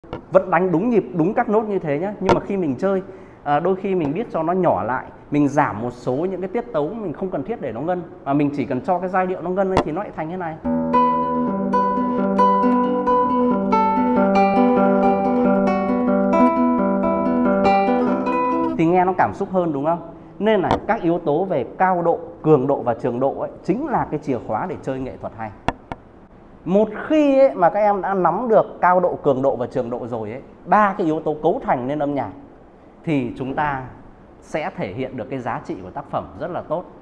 Vẫn đánh đúng nhịp, đúng các nốt như thế nhá. Nhưng mà khi mình chơi, đôi khi mình biết cho nó nhỏ lại, mình giảm một số những cái tiết tấu mình không cần thiết để nó ngân, mà mình chỉ cần cho cái giai điệu nó ngân lên thì nó lại thành thế này. Thì nghe nó cảm xúc hơn đúng không? Nên là các yếu tố về cao độ, cường độ và trường độ ấy chính là cái chìa khóa để chơi nghệ thuật hay. Một khi ấy, mà các em đã nắm được cao độ, cường độ và trường độ rồi ấy, ba cái yếu tố cấu thành nên âm nhạc, thì chúng ta sẽ thể hiện được cái giá trị của tác phẩm rất là tốt.